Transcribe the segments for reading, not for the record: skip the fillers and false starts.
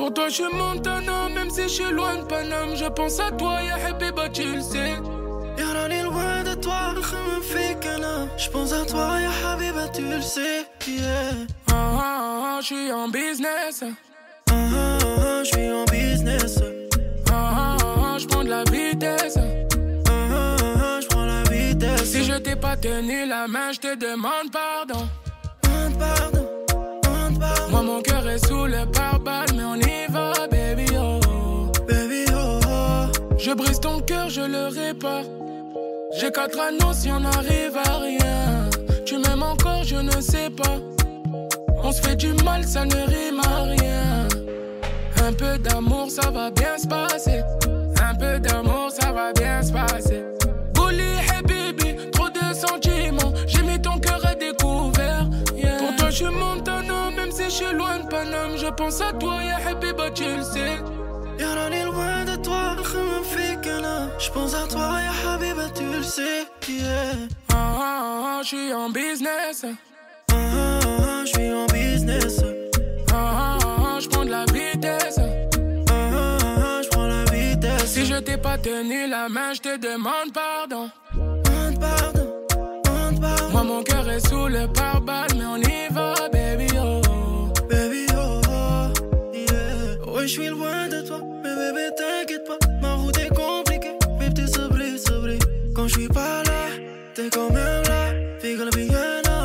Pour toi je suis Montana, même si je suis loin de Paname. Je pense à toi, ya Habiba, tu le sais. يا راني loin de toi, نخمم فيك أنا. J'pense à toi, ya Habiba, tu le sais. Yeah. J'suis en business. J'suis en business. J'prends de la vitesse. J'prends la vitesse. Si je t'ai pas tenu la main, je te demande pardon. Pardon. Moi mon cœur est sous le pare-balles, mais on y va, baby oh. Baby oh. Je brise ton cœur, je le répare. J'ai 4 anneaux si on arrive à rien. Tu m'aimes encore, je ne sais pas. On se fait du mal, ça ne rime à rien. Un peu d'amour, ça va bien se passer. Un peu d'amour, ça va bien se passer. Bouli, hey baby, trop de sentiments. J'ai mis ton cœur à découvert. Yeah. Pour toi, je suis Montana, même si je suis loin de Paname. Je pense à toi, ya Habiba, tu le sais. يا راني loin de toi, نخمم فيك أنا. J'pense à toi, ya Habiba, tu le sais. Yeah. J'suis en business. J'suis en business. J'prends de la vitesse. J'prends la vitesse. Si je t'ai pas tenu la main, je te demande pardon. Pardon. Moi mon cœur est sous le pare-balles, mais on y va, baby oh. Baby oh, yeah. Ouais, j'suis loin de toi, mais bébé t'inquiète pas. Ma route est compliquée, mais t'es sabri. Quand j'suis pas là, t'es quand même là. Fais que la vie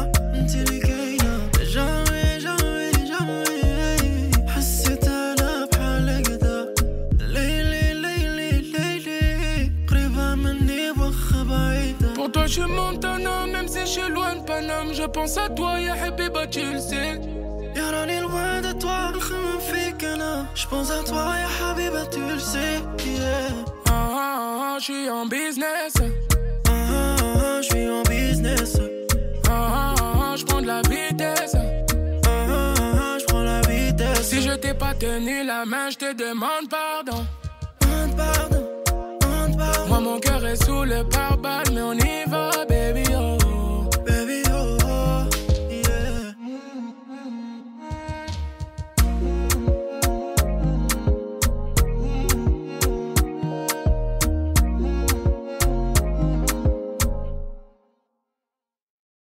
Pour toi je suis Montana, même si je suis loin de Paname. Je pense à toi, ya Habiba, tu le sais. يا راني loin de toi, نخمم فيك أنا. J'pense à toi, ya Habiba, tu le sais. Yeah. J'suis en business. J'suis en business. J'prends de la vitesse. J'prends la vitesse. Si je t'ai pas tenu la main, je te demande pardon. Pardon. Moi mon cœur est sous le pare-balles, mais on y va, baby.